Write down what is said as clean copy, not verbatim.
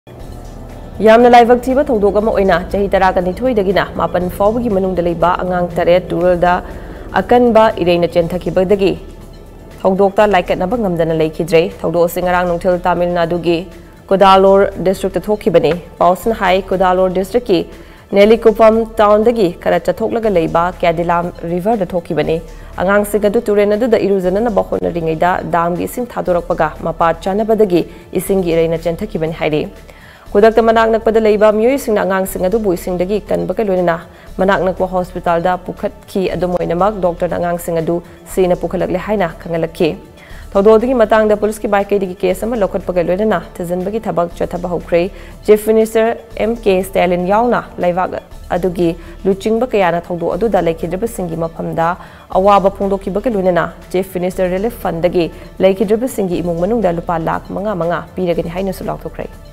Yamna laibak thiba thongdok ama oina chahi tara kan thoi dagina mapan fawgi manungda leiba angang tare turalda akanba ireina chenthakibadagi thongdokta laikatnaba ngamdana lekhidre thongdok singarang nungthil Tamil Nadu gi Kodalur district thokibani Pausan Hai Kodalur district ki Nelikupam town dagi kara chathok laga leiba Kadilam river da thokibani angang sigadu turena du da iruzana na bakhona ringaida dam gi sing thadorakpaga mapa chanabadagi isingi ireina chenthakibani hairi Kudakta manak nakpada leiba miyoi sing angang sing adu bui sing dagi kan baka loina manak nakwa hospital da pukhat ki adumoina mak doctor angang sing adu sina pukhalak le haina kangalakki thodo dagi matang da police ki bike dagi case ama lokhat paga loina thajan bagi thabak chathaba hokre chief minister MK Stalin yauna laibag adugi luchingba kayana thodo adu da laikhidraba singi maphamda awaba phongdoki baka loina chief minister relief fund dagi laikhidraba singi imung manung da lupa lakh manga piragani haina su laukthokre